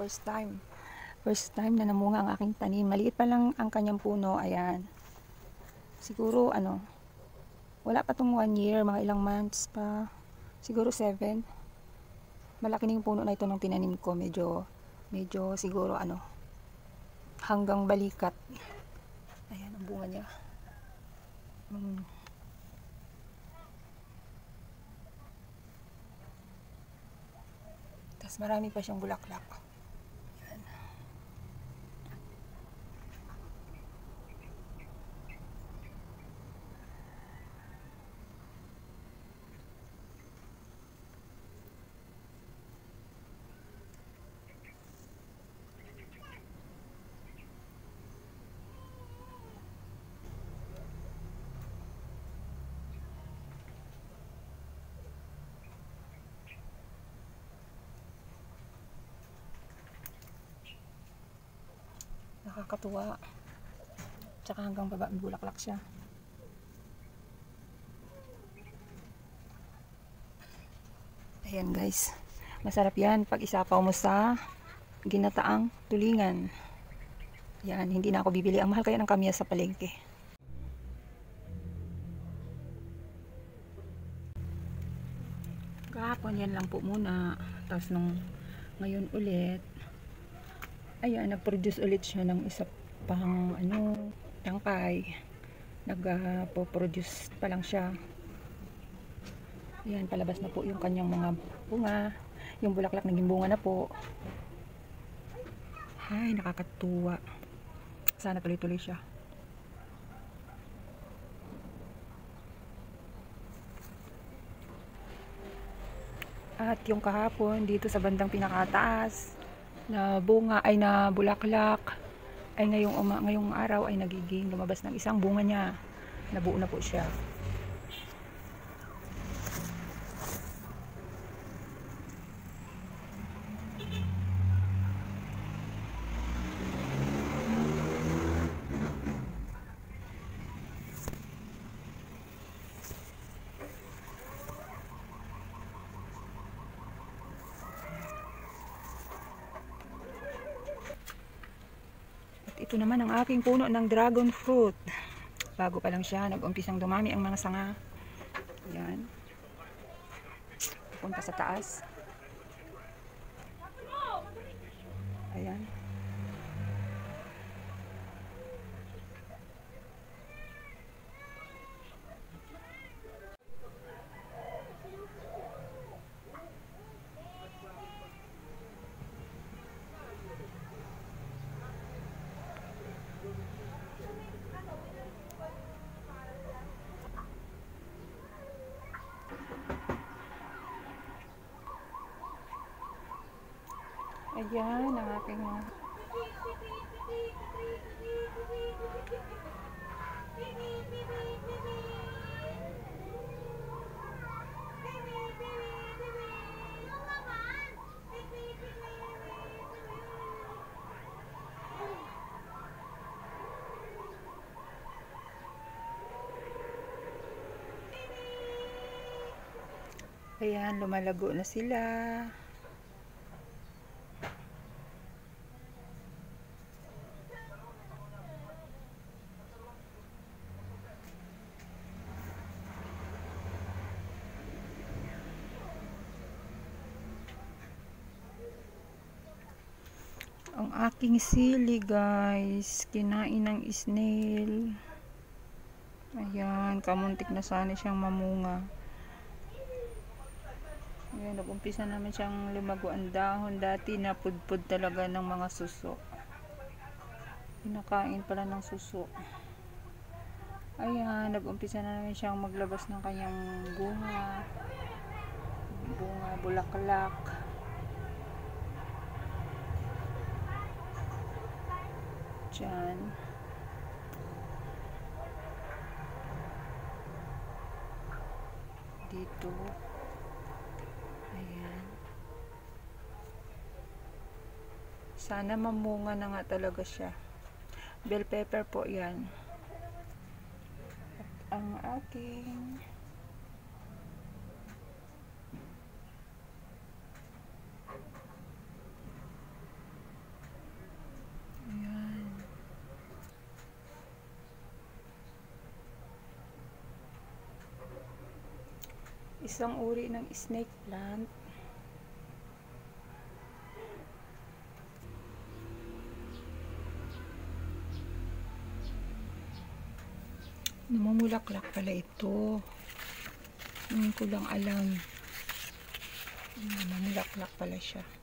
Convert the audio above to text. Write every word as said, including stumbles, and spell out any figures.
First time. First time na namunga ang aking tanim. Maliit pa lang ang kanyang puno. Ayan. Siguro, ano, wala pa tong one year. Mga ilang months pa. Siguro seven. Malaki na yung puno na ito nung tinanim ko. Medyo, medyo siguro, ano, hanggang balikat. Ayan, ang bunga niya. Hmm. Tapos marami pa siyang bulaklak. Ayan. Nakakatuwa. Tsaka hanggang baba may bulaklak siya. Ayan guys. Masarap yan pag isapaw mo sa ginataang tulingan. Yan, hindi na ako bibili. Ang mahal kaya ng kamyas sa palengke. Kahapon yan lang po muna. Tapos nung ngayon ulit, ayan, nag-produce ulit siya ng isa pang ano, tangkay. Nag-produce uh, pa lang siya. Ayan, palabas na po yung kanyang mga bunga. Yung bulaklak naging bunga na po. Ay, nakakatuwa. Sana tuloy-tuloy siya. At yung kahapon dito sa bandang pinakataas na bunga ay na bulaklak ay ngayong, uma, ngayong araw ay nagiging lumabas ng isang bunga niya. Nabuo na po siya. Ito naman ang aking puno ng dragon fruit. Bago pa lang siya, nag-umpisang dumami ang mga sanga. Ayan. Punta sa taas. Ayan. Ayan, ang aking mga ayan, lumalago na sila. Ang aking sili guys, kinain ng snail. Ayan, kamuntik na sana siyang mamunga. Ayan, nag-umpisa naman siyang lumago ang dahon. Dati napudpud talaga ng mga suso. Pinakain pala ng suso. Ayan, nag-umpisa na naman siyang maglabas ng kanyang bunga. Bunga, bulaklak. Diyan. Dito. Ayan. Sana mamunga na nga talaga siya. Bell pepper po yan. At ang aking Isang uri ng snake plant. Namumulaklak pala ito. Hindi ko lang alam. Namumulaklak pala siya.